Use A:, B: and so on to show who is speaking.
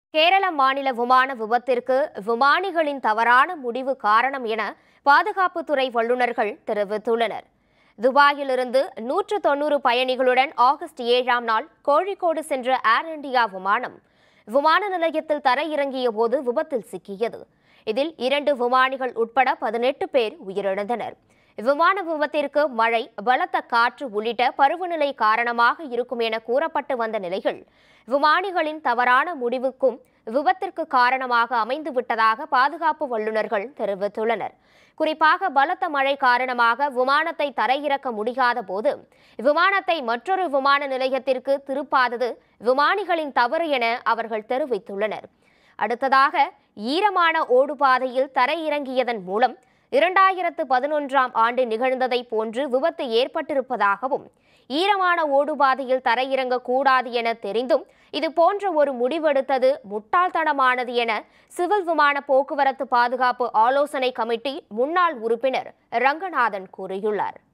A: கேரள மாநில விமான விபத்திற்கு விமானிகளின் தவறான முடிவு காரணம் என பாதுகாப்புத்துறை வல்லுநர்கள் தெரிவித்துள்ளனர். துபாயிலிருந்து 190 பயணிகளுடன் ஆகஸ்ட் 7ஆம் நாள் கோழிக்கோடு சென்ற ஏர் இந்தியா விமானம் விமான நிலையத்தில் தரையிறங்கிய போது விபத்தில் சிக்கியது. இதில் 2 விமானிகள் உட்பட 18 பேர் உயிரிழந்தனர். விமான விபத்திற்கு மழை, பலத்த காற்று உள்ளிட்ட பருவநிலை காரணமாக இருக்கும் என கூறப்பட்டு வந்த நிலையில் விமானிகளின் தவறான முடிவுக்கும் விபத்திற்கு காரணமாக அமைந்துவிட்டதாக பாதுகாப்பு வல்லுநர்கள் தெரிவித்துள்ளனர். குறிப்பாக பலத்த மழை காரணமாக விமானத்தை தரையிறக்க முடியாத போது விமானத்தை மற்றொரு விமான நிலையத்திற்கு திருப்பாதது விமானிகளின் தவறு என அவர்கள் தெரிவித்துள்ளனர். அடுத்ததாக ஈரமான ஓடுபாதையில் தரையிறங்கியதன் மூலம் 2011ஆம் ஆண்டு நிகழ்ந்ததை போன்று விபத்து ஏற்பட்டிருப்பதாகவும், ஈரமான ஓடுபாதையில் தரையிறங்கக்கூடாது என தெரிந்தும் இது போன்ற ஒரு முடிவெடுத்தது முட்டாள்தனமானது என சிவில் விமான போக்குவரத்து பாதுகாப்பு ஆலோசனை கமிட்டி முன்னாள் உறுப்பினர் ரங்கநாதன் கூறியுள்ளார்.